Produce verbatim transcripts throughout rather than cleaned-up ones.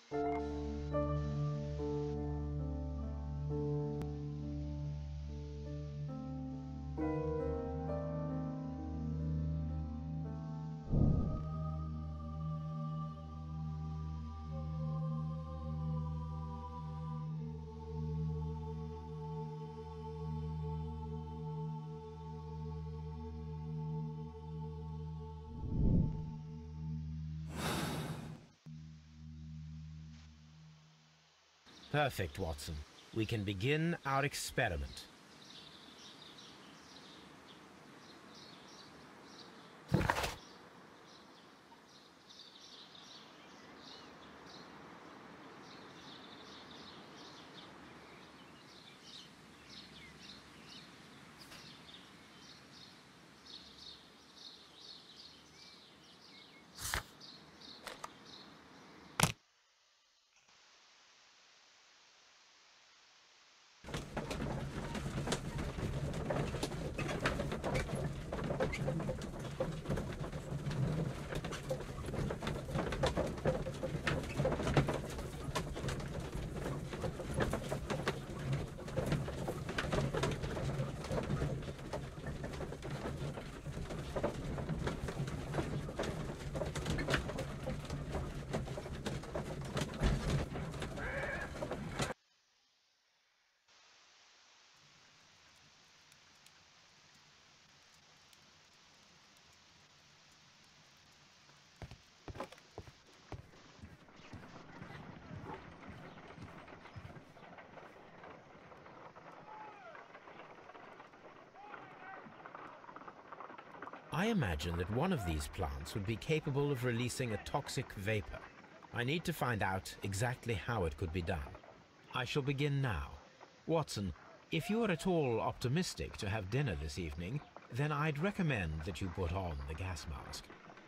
Perfect, Watson. We can begin our experiment. I imagine that one of these plants would be capable of releasing a toxic vapor. I need to find out exactly how it could be done. I shall begin now. Watson, if you are at all optimistic to have dinner this evening, then I'd recommend that you put on the gas mask.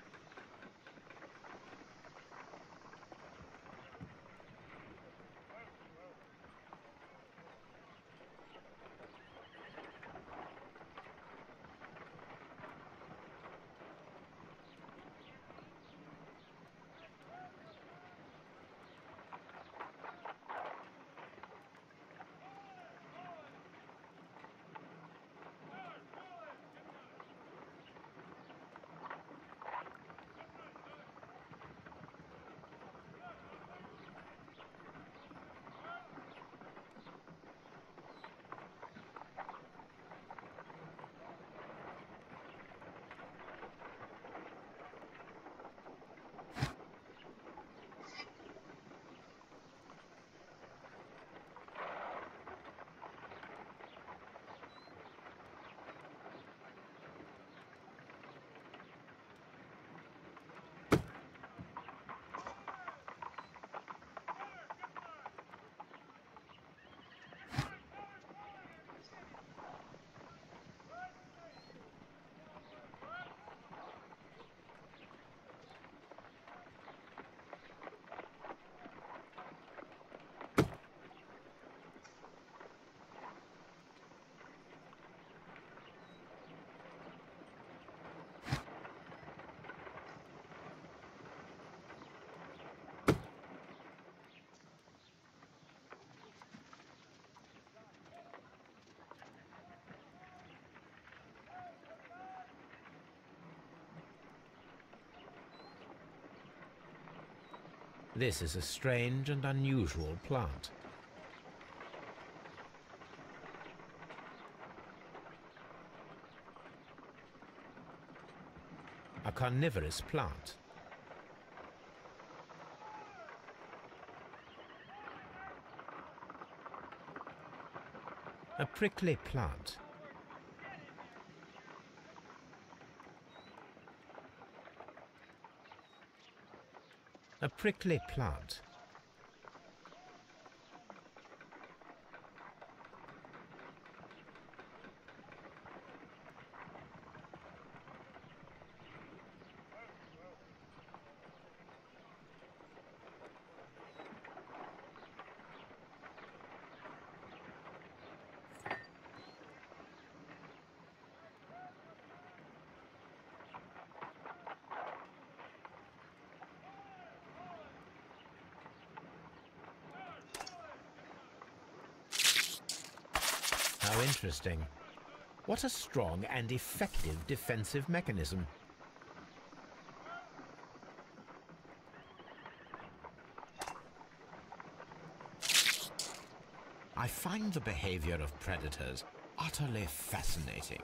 This is a strange and unusual plant. A carnivorous plant. A prickly plant. A prickly plant. How interesting. What a strong and effective defensive mechanism. I find the behavior of predators utterly fascinating.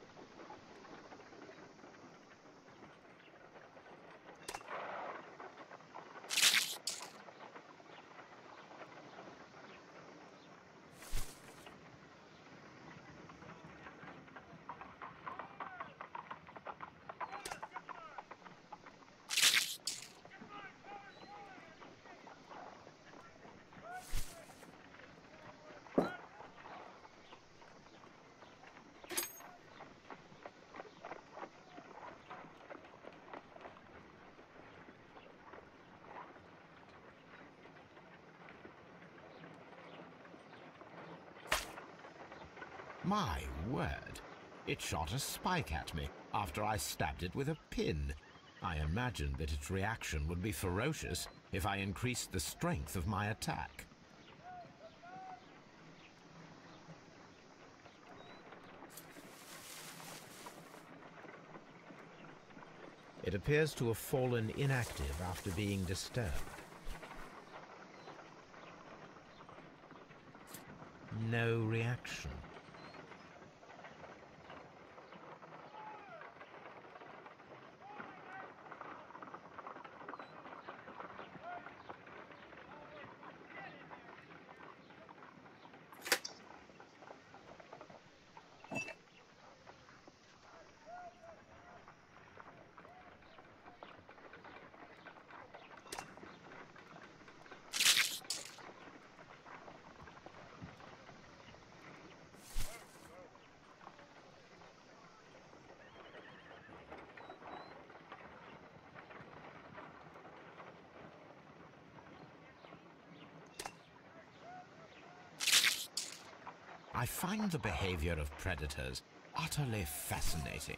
My word, it shot a spike at me after I stabbed it with a pin. I imagined that its reaction would be ferocious if I increased the strength of my attack. It appears to have fallen inactive after being disturbed. No reaction. I find the behavior of predators utterly fascinating.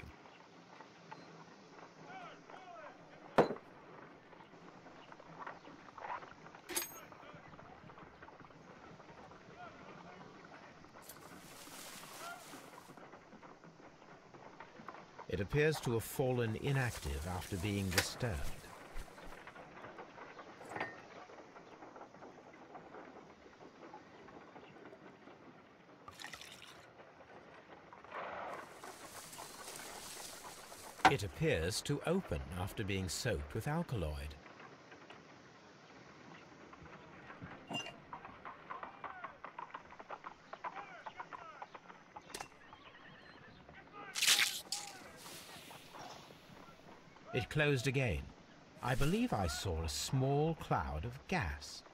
It appears to have fallen inactive after being disturbed. It appears to open after being soaked with alkaloid. It closed again. I believe I saw a small cloud of gas.